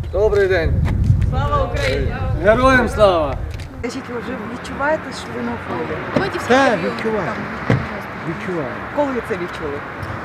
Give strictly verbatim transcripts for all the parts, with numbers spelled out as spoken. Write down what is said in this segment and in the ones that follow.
Добрий день. Слава Україні! Героям слава! Скажіть, ви вже відчуваєте, що ви на фронті? Так, відчуваю. Відчуваю. Коли ви це відчули?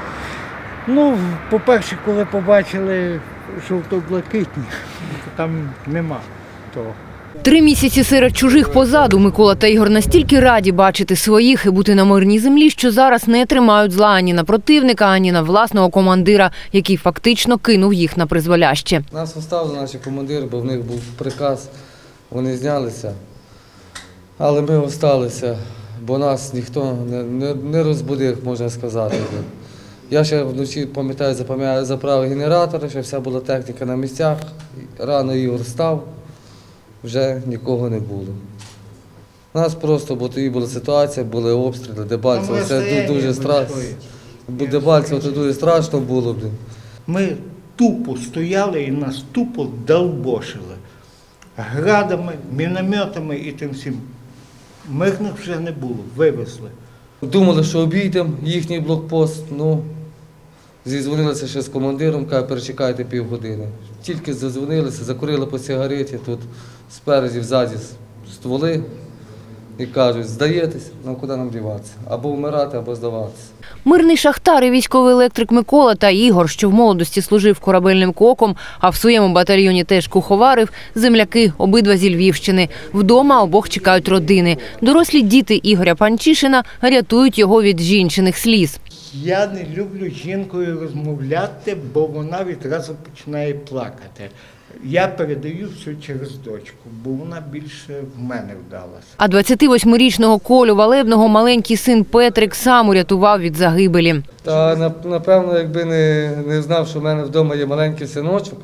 Ну, по-перше, коли побачили жовто-блакитні, там нема того. Три місяці серед чужих позаду Микола та Ігор настільки раді бачити своїх і бути на мирній землі, що зараз не тримають зла ані на противника, ані на власного командира, який фактично кинув їх на призволяще. Нас оставили наші командири, бо в них був приказ, вони знялися. Але ми залишилися, бо нас ніхто не, не, не розбудив, можна сказати. Я ще вночі, пам'ятаю, заправив генератори, ще вся була техніка на місцях. Рано Ігор став, вже нікого не було. У нас просто, бо тоді була ситуація, були обстріли, Дебальцево, це дуже страшно. Дебальцево це дуже страшно було. Ми тупо стояли і нас тупо долбошили. Градами, мінометами і тим всім. Мирних вже не було, вивезли. Думали, що обійдемо їхній блокпост, ну, зізвонилися ще з командиром, каже, перечекайте півгодини. Тільки задзвонилися, закурили по сигареті, тут спереді, ззаді стволи і кажуть, здаєтесь, ну куди нам діватися, або вмирати, або здаватися. Мирний шахтар і військовий електрик Микола та Ігор, що в молодості служив корабельним коком, а в своєму батальйоні теж куховарив, земляки, обидва зі Львівщини. Вдома обох чекають родини. Дорослі діти Ігоря Панчишина рятують його від жінчиних сліз. Я не люблю з жінкою розмовляти, бо вона відразу починає плакати. Я передаю все через дочку, бо вона більше в мене вдалася. А двадцятивосьмирічного Колю Валебного маленький син Петрик сам урятував від загибелі. Та напевно, якби не, не знав, що в мене вдома є маленький синочок,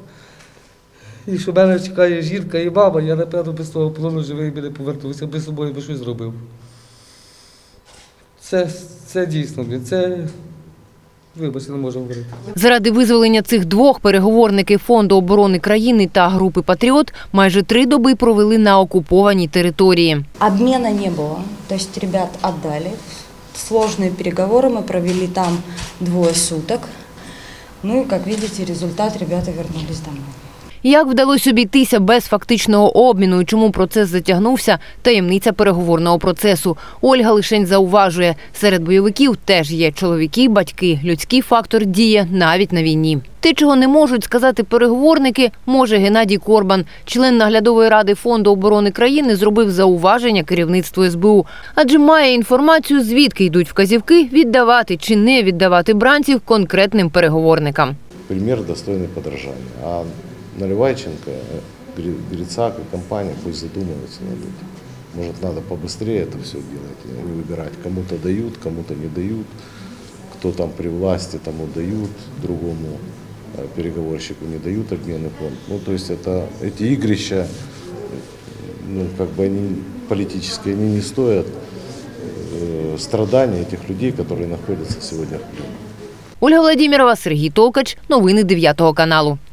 і що в мене чекає жінка і баба, я напевно без того полону живий би не повернувся, би собою би щось зробив. Це, це дійсно, це... Вибачте, не можу говорити. Заради визволення цих двох переговорники Фонду оборони країни та групи «Патріот» майже три доби провели на окупованій території. Обмена не було, тобто ребят віддали. Сложні переговори ми провели там двоє суток. Ну і, як бачите, результат, ребята повернулись домой. Як вдалося обійтися без фактичного обміну і чому процес затягнувся – таємниця переговорного процесу. Ольга лишень зауважує, серед бойовиків теж є чоловіки, батьки. Людський фактор діє навіть на війні. Те, чого не можуть сказати переговорники, може Геннадій Корбан. Член наглядової ради Фонду оборони країни зробив зауваження керівництву ес бе у. Адже має інформацію, звідки йдуть вказівки віддавати чи не віддавати бранців конкретним переговорникам. Примір достойний подражання. Наливайченко, Грицак и компания пусть задумываются над этим. Может, надо побыстрее это все делать, не выбирать. Кому-то дают, кому-то не дают. Кто там при власти, тому дают, другому переговорщику не дают обменный фонд. Ну, то есть это, эти игрища, ну, как бы они политические, они не стоят э, страданий этих людей, которые находятся сегодня в плену. Ольга Владимирова, Сергій Толкач. Новини дев'ятого каналу.